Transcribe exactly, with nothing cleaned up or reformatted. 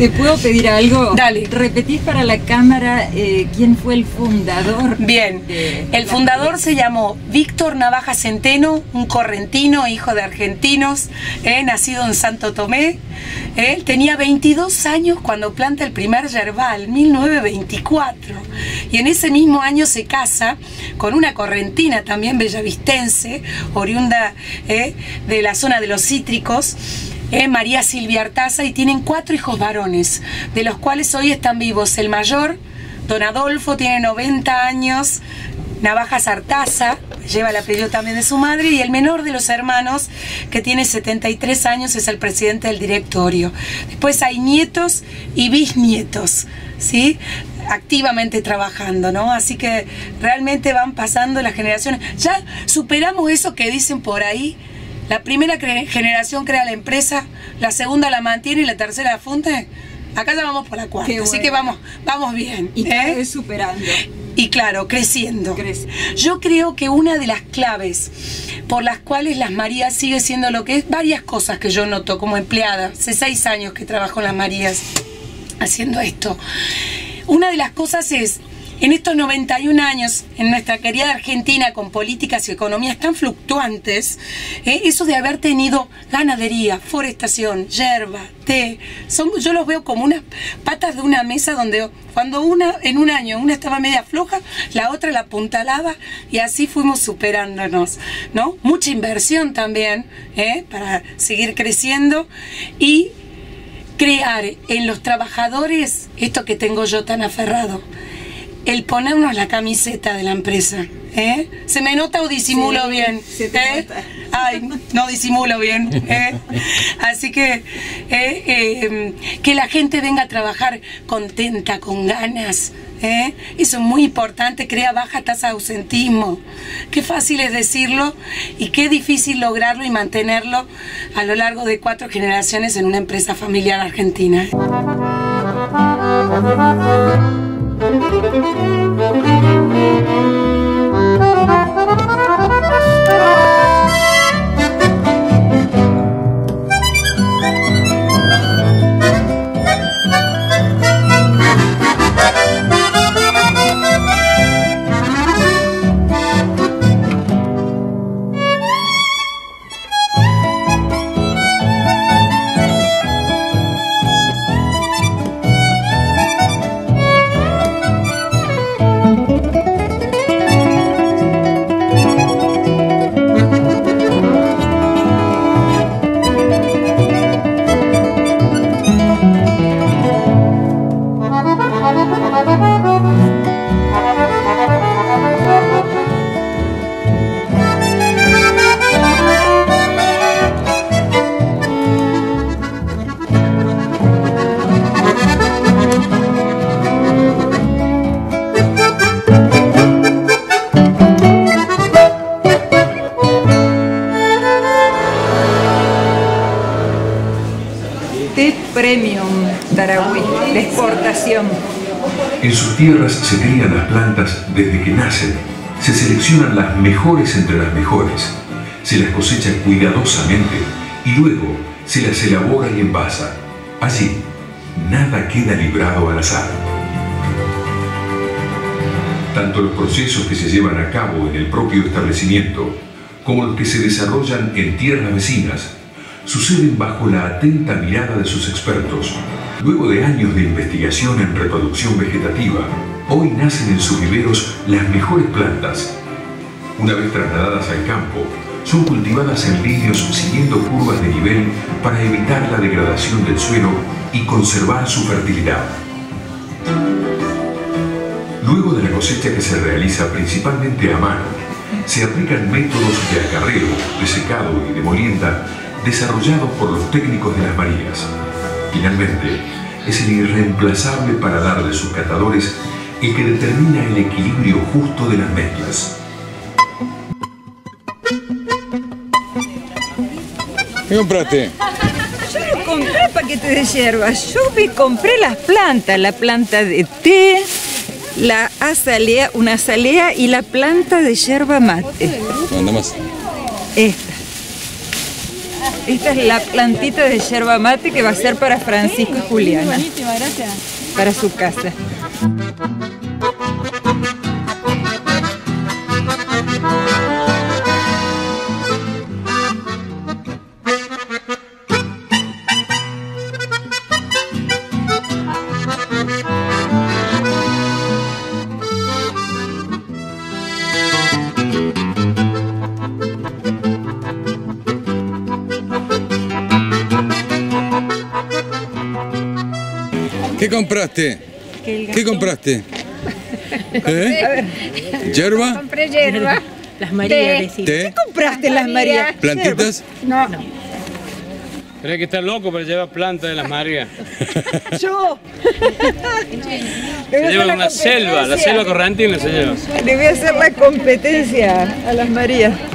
¿Te puedo pedir algo? Dale. ¿Repetís para la cámara eh, quién fue el fundador? Bien, de el fundador se llamó Víctor Navaja Centeno, un correntino, hijo de argentinos, eh, nacido en Santo Tomé. Eh, él tenía veintidós años cuando planta el primer yerbal, mil novecientos veinticuatro. Y en ese mismo año se casa con una correntina también bellavistense, oriunda eh, de la zona de los cítricos, Eh, María Silvia Artaza, y tienen cuatro hijos varones, de los cuales hoy están vivos el mayor, don Adolfo, tiene noventa años, Navajas Artaza, lleva el apellido también de su madre, y el menor de los hermanos, que tiene setenta y tres años, es el presidente del directorio. Después hay nietos y bisnietos, ¿sí?, activamente trabajando, ¿no? Así que realmente van pasando las generaciones. Ya superamos eso que dicen por ahí. La primera generación crea la empresa, la segunda la mantiene y la tercera la funde. Acá ya vamos por la cuarta, bueno. Así que vamos, vamos bien. Y cada ¿eh? vez superando. Y claro, creciendo. Crece. Yo creo que una de las claves por las cuales Las Marías sigue siendo lo que es, varias cosas que yo noto como empleada, hace seis años que trabajo en Las Marías haciendo esto. Una de las cosas es, en estos noventa y un años, en nuestra querida Argentina, con políticas y economías tan fluctuantes, eh, eso de haber tenido ganadería, forestación, yerba, té, son, yo los veo como unas patas de una mesa donde cuando una, en un año, una estaba media floja, la otra la apuntalaba, y así fuimos superándonos, ¿no? Mucha inversión también, eh, para seguir creciendo, y crear en los trabajadores esto que tengo yo tan aferrado, el ponernos la camiseta de la empresa. ¿eh? ¿Se me nota o disimulo sí, bien? Se te ¿eh? nota. Ay, no disimulo bien. ¿eh? Así que eh, eh, que la gente venga a trabajar contenta, con ganas. ¿eh? Eso es muy importante, crea baja tasa de ausentismo. Qué fácil es decirlo y qué difícil lograrlo y mantenerlo a lo largo de cuatro generaciones en una empresa familiar argentina. Premium Tarahui, de exportación. En sus tierras se crían las plantas desde que nacen. Se seleccionan las mejores entre las mejores. Se las cosecha cuidadosamente y luego se las elabora y envasa. Allí, nada queda librado al azar. Tanto los procesos que se llevan a cabo en el propio establecimiento como los que se desarrollan en tierras vecinas suceden bajo la atenta mirada de sus expertos. Luego de años de investigación en reproducción vegetativa, hoy nacen en sus viveros las mejores plantas. Una vez trasladadas al campo, son cultivadas en líneas siguiendo curvas de nivel para evitar la degradación del suelo y conservar su fertilidad. Luego de la cosecha, que se realiza principalmente a mano, se aplican métodos de acarreo, de secado y de molienda desarrollados por los técnicos de Las Marías. Finalmente, es el irreemplazable paladar de sus catadores el que determina el equilibrio justo de las mezclas. ¿Qué compraste? Yo no compré paquete de hierbas, yo me compré las plantas, la planta de té, la azalea, una azalea y la planta de yerba mate. Anda más. Esta. Esta es la plantita de yerba mate que va a ser para Francisco y Juliana. Buenísima, gracias. Para su casa. ¿Qué compraste? ¿Qué compraste? ¿Eh? ¿Yerba? Compré hierba. Las Marías, decís. ¿Té? ¿Qué compraste las Marías? ¿Plantitas? No. Pero hay que estar loco para llevar plantas de las Marías. Yo. Se lleva una selva, la selva correntina se lleva. Le voy a hacer la competencia a las Marías.